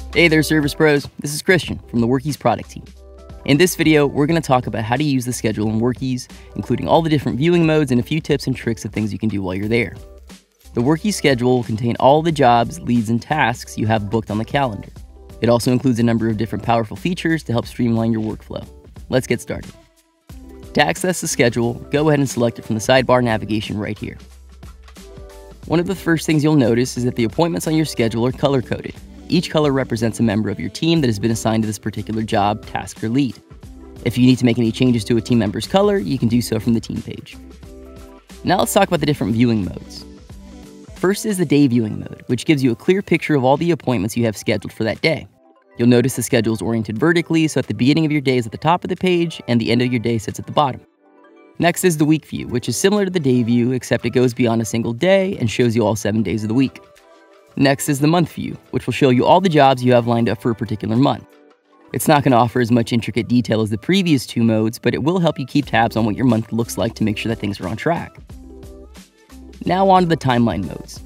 Hey there, Service Pros. This is Christian from the Workiz product team. In this video, we're going to talk about how to use the schedule in Workiz, including all the different viewing modes and a few tips and tricks of things you can do while you're there. The Workiz schedule will contain all the jobs, leads, and tasks you have booked on the calendar. It also includes a number of different powerful features to help streamline your workflow. Let's get started. To access the schedule, go ahead and select it from the sidebar navigation right here. One of the first things you'll notice is that the appointments on your schedule are color-coded. Each color represents a member of your team that has been assigned to this particular job, task, or lead. If you need to make any changes to a team member's color, you can do so from the team page. Now let's talk about the different viewing modes. First is the day viewing mode, which gives you a clear picture of all the appointments you have scheduled for that day. You'll notice the schedule is oriented vertically, so at the beginning of your day is at the top of the page, and the end of your day sits at the bottom. Next is the week view, which is similar to the day view, except it goes beyond a single day and shows you all 7 days of the week. Next is the month view, which will show you all the jobs you have lined up for a particular month. It's not going to offer as much intricate detail as the previous two modes, but it will help you keep tabs on what your month looks like to make sure that things are on track. Now on to the timeline modes.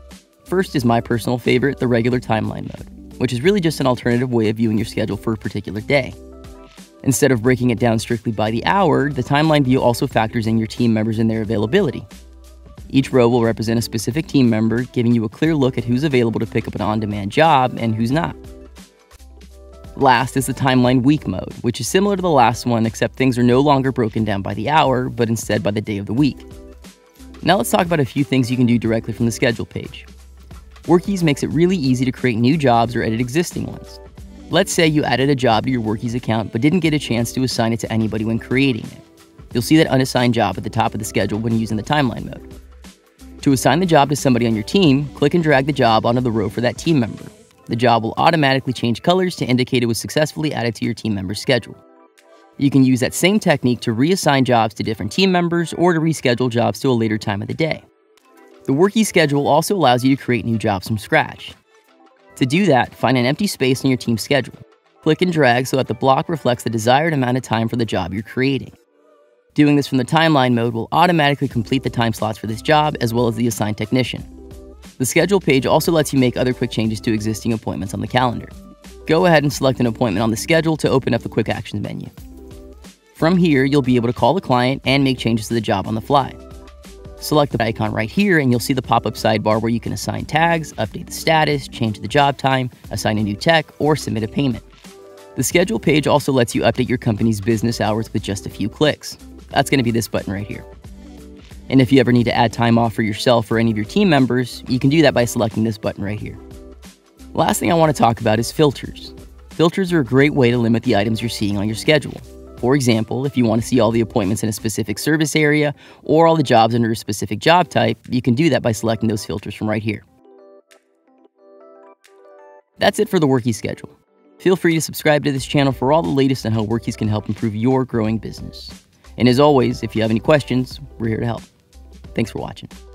First is my personal favorite, the regular timeline mode, which is really just an alternative way of viewing your schedule for a particular day. Instead of breaking it down strictly by the hour, the timeline view also factors in your team members and their availability. Each row will represent a specific team member, giving you a clear look at who's available to pick up an on-demand job and who's not. Last is the timeline week mode, which is similar to the last one, except things are no longer broken down by the hour, but instead by the day of the week. Now let's talk about a few things you can do directly from the schedule page. Workiz makes it really easy to create new jobs or edit existing ones. Let's say you added a job to your Workiz account but didn't get a chance to assign it to anybody when creating it. You'll see that unassigned job at the top of the schedule when using the timeline mode. To assign the job to somebody on your team, click and drag the job onto the row for that team member. The job will automatically change colors to indicate it was successfully added to your team member's schedule. You can use that same technique to reassign jobs to different team members or to reschedule jobs to a later time of the day. The Workiz schedule also allows you to create new jobs from scratch. To do that, find an empty space on your team's schedule. Click and drag so that the block reflects the desired amount of time for the job you're creating. Doing this from the timeline mode will automatically complete the time slots for this job as well as the assigned technician. The schedule page also lets you make other quick changes to existing appointments on the calendar. Go ahead and select an appointment on the schedule to open up the Quick Actions menu. From here, you'll be able to call the client and make changes to the job on the fly. Select the icon right here and you'll see the pop-up sidebar where you can assign tags, update the status, change the job time, assign a new tech, or submit a payment. The schedule page also lets you update your company's business hours with just a few clicks. That's going to be this button right here. And if you ever need to add time off for yourself or any of your team members, you can do that by selecting this button right here. Last thing I want to talk about is filters. Filters are a great way to limit the items you're seeing on your schedule. For example, if you want to see all the appointments in a specific service area or all the jobs under a specific job type, you can do that by selecting those filters from right here. That's it for the Workiz schedule. Feel free to subscribe to this channel for all the latest on how Workiz can help improve your growing business. And as always, if you have any questions, we're here to help. Thanks for watching.